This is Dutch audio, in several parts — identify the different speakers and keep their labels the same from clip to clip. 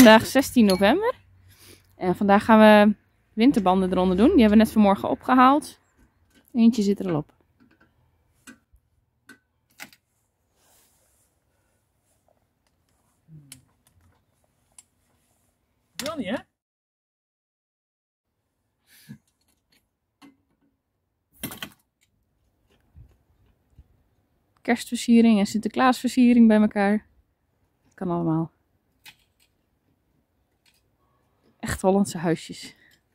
Speaker 1: vandaag 16 november. En vandaag gaan we winterbanden eronder doen. Die hebben we net vanmorgen opgehaald. Eentje zit er al op.
Speaker 2: Wil niet, hè?
Speaker 1: Kerstversiering en Sinterklaasversiering bij elkaar. Kan allemaal. Echt Hollandse huisjes.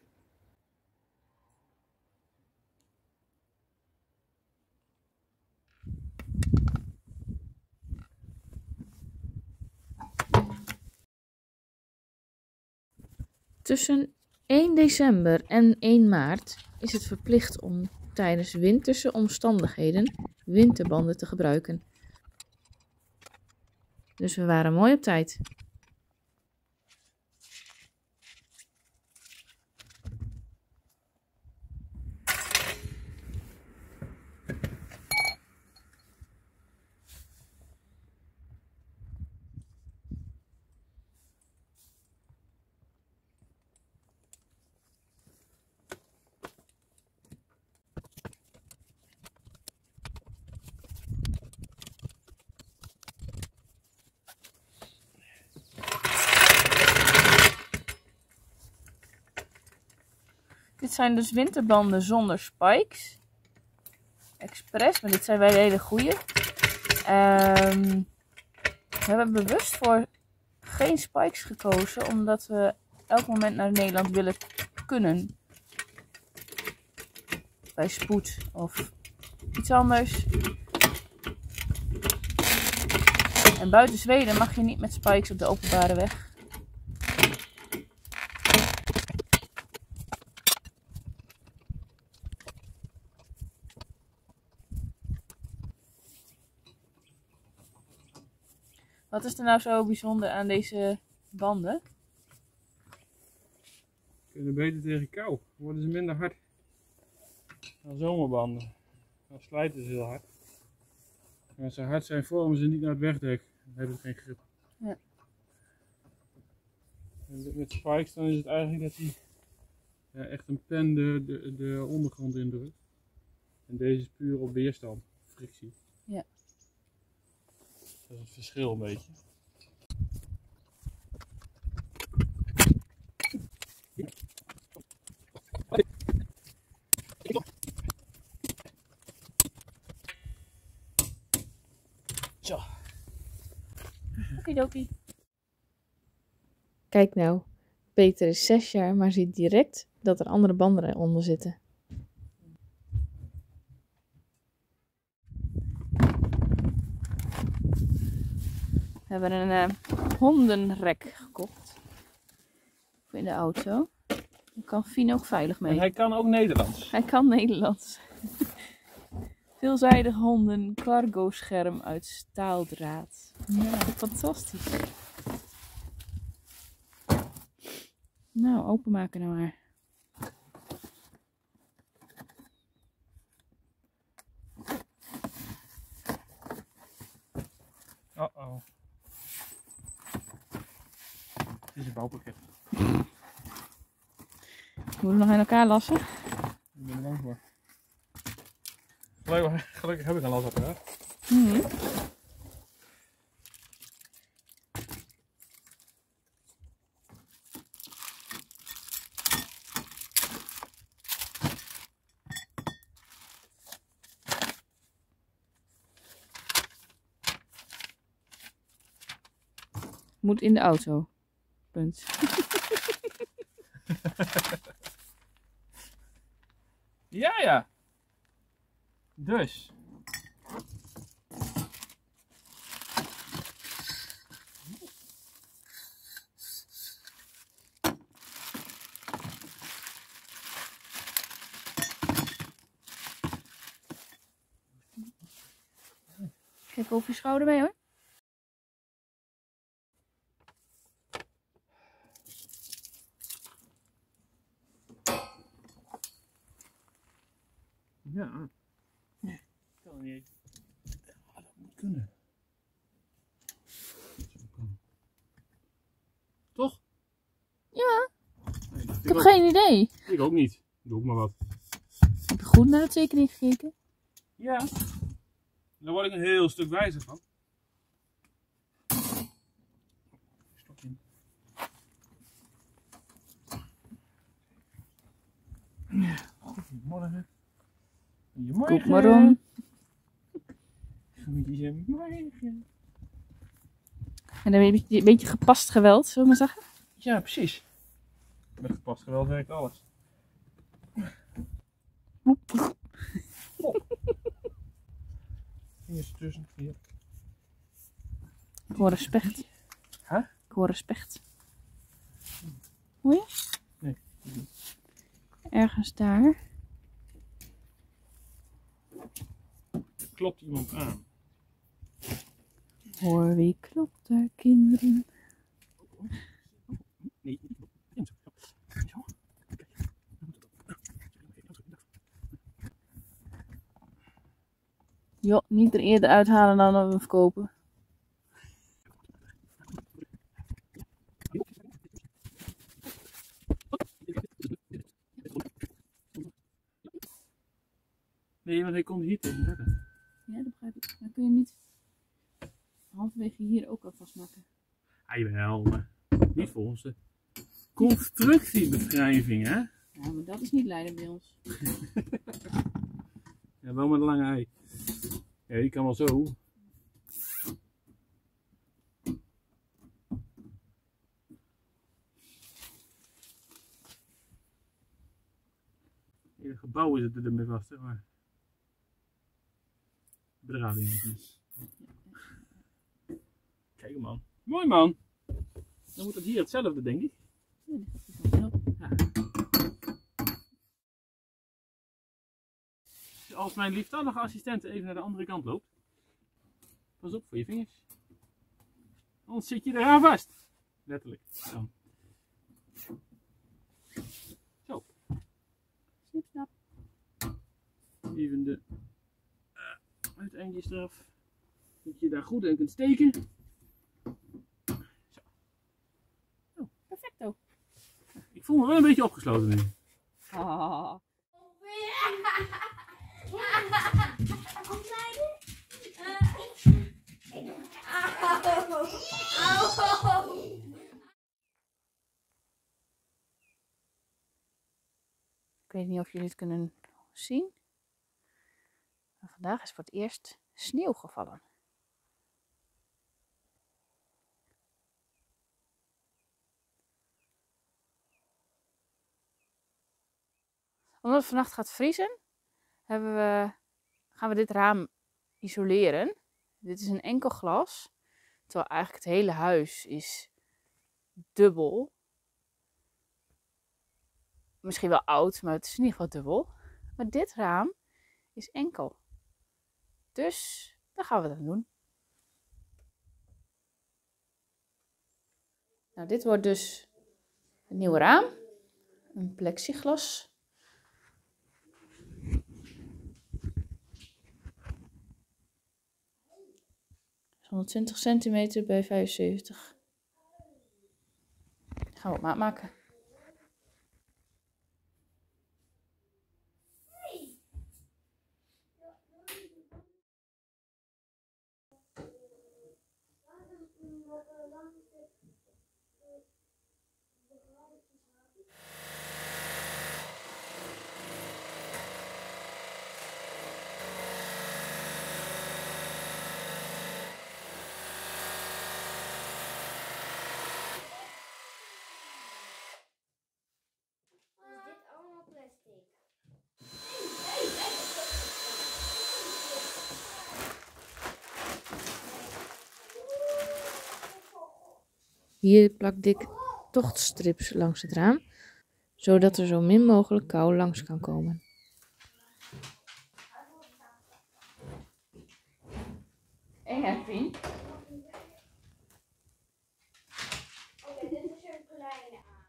Speaker 1: Tussen 1 december en 1 maart is het verplicht om tijdens winterse omstandigheden winterbanden te gebruiken. Dus we waren mooi op tijd. Dit zijn dus winterbanden zonder spikes. Expres, maar dit zijn wel hele goede. We hebben bewust voor geen spikes gekozen, omdat we elk moment naar Nederland willen kunnen. Bij spoed of iets anders. En buiten Zweden mag je niet met spikes op de openbare weg. Wat is er nou zo bijzonder aan deze banden?
Speaker 2: Kunnen beter tegen kou. Dan worden ze minder hard dan zomerbanden. Dan slijten ze heel hard. En als ze hard zijn, vormen ze niet naar het wegdek. Dan hebben ze geen grip.
Speaker 1: Ja.
Speaker 2: En met spikes dan is het eigenlijk dat hij echt een pen de ondergrond indrukt. En deze is puur op weerstand, frictie.
Speaker 1: Ja.
Speaker 2: Dat is het verschil een beetje. Zo.
Speaker 1: Okidoki. Kijk nou, Peter is 6 jaar, maar ziet direct dat er andere banden eronder zitten. We hebben een hondenrek gekocht. Voor in de auto. Daar kan Fien ook veilig mee.
Speaker 2: En hij kan ook Nederlands.
Speaker 1: Hij kan Nederlands. Veelzijdig honden, cargo scherm uit staaldraad. Ja, fantastisch. Nou, openmaken nou maar.
Speaker 2: Oh. Het is een bouwpakket.
Speaker 1: Moeten we nog in elkaar lassen?
Speaker 2: Ik ben er bang voor. Gelukkig heb ik een lasapparaat.
Speaker 1: Moet in de auto. Punt.
Speaker 2: Ja. Dus.
Speaker 1: Kijk over je schouder mee hoor.
Speaker 2: Ja. Nee, kan niet. Dat moet kunnen. Toch?
Speaker 1: geen idee.
Speaker 2: Ik ook niet. Doe ook maar wat.
Speaker 1: Heb je goed naar de tekening gekeken?
Speaker 2: Ja. Daar word ik een heel stuk wijzer van. Stop in. Goedemorgen. Goedemorgen.
Speaker 1: Koek maar om.
Speaker 2: Goedemorgen.
Speaker 1: En dan heb je een beetje gepast geweld, zullen we maar zeggen?
Speaker 2: Ja, precies. Met gepast geweld werkt alles.
Speaker 1: Ploep.
Speaker 2: Vingers ertussen. Hier.
Speaker 1: Ik hoor respect.
Speaker 2: Huh?
Speaker 1: Ik hoor respect. Hoor je?
Speaker 2: Nee.
Speaker 1: Ergens daar.
Speaker 2: Er klopt iemand aan.
Speaker 1: Hoor wie klopt daar, kinderen?
Speaker 2: Nee. Zo.
Speaker 1: Joh, niet er eerder uithalen dan dat we hem verkopen.
Speaker 2: Nee, want hij komt hier tegen redden.
Speaker 1: Ja, dat begrijp ik. Dan kun je niet halverwege hier ook al vastmaken.
Speaker 2: Hij wel, maar niet volgens de constructiebeschrijving, hè?
Speaker 1: Ja, maar dat is niet Leiden bij ons.
Speaker 2: Ja, wel met een lange ei. Ja, die kan wel zo. In het gebouw is het ermee vast, hè, maar bedrading nog niet. Kijk man. Mooi man. Dan moet het hier hetzelfde, denk ik.
Speaker 1: Ja, die gaat goed wel.
Speaker 2: Ja. Als mijn lieftallige assistent even naar de andere kant loopt. Pas op voor je vingers. Anders zit je eraan vast. Letterlijk. Dan. Zo.
Speaker 1: Snip, snap.
Speaker 2: Even de uiteindjes eraf. Dat je daar goed in kunt steken. Zo.
Speaker 1: Oh, perfecto.
Speaker 2: Ik voel me wel een beetje opgesloten nu.
Speaker 1: Ah. Ik weet niet of jullie het kunnen zien. Maar vandaag is voor het eerst sneeuw gevallen. Omdat het vannacht gaat vriezen, gaan we dit raam isoleren. Dit is een enkel glas, terwijl eigenlijk het hele huis is dubbel. Misschien wel oud, maar het is in ieder geval dubbel. Maar dit raam is enkel. Dus daar gaan we dat doen. Nou, dit wordt dus een nieuw raam. Een plexiglas. Dus 120 centimeter bij 75. Dat gaan we op maat maken. Hier plak ik tochtstrips langs het raam, zodat er zo min mogelijk kou langs kan komen. Eng hè, Pien?
Speaker 3: Oké, dit is een kleine aap.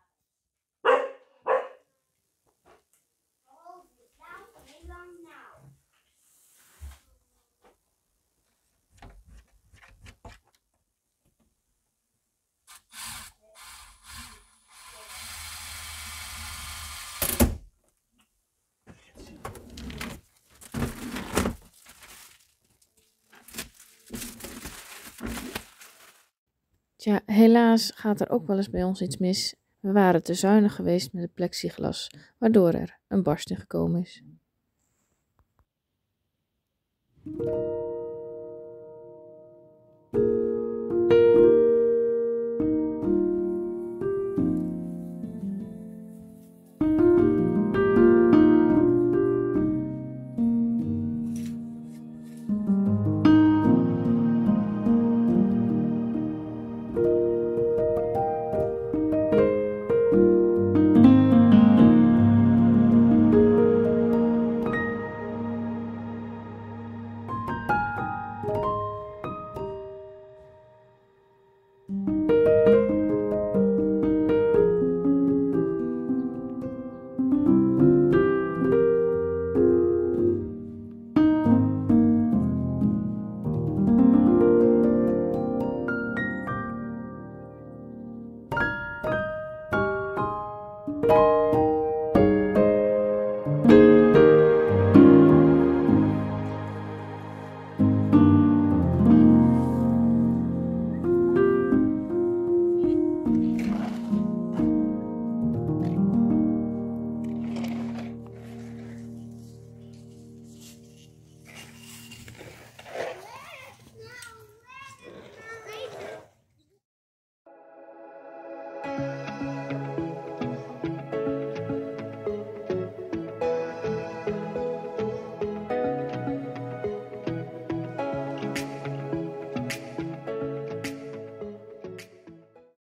Speaker 3: Oh, nou, heel lang nou.
Speaker 1: Tja, helaas gaat er ook wel eens bij ons iets mis. We waren te zuinig geweest met het plexiglas, waardoor er een barsting gekomen is.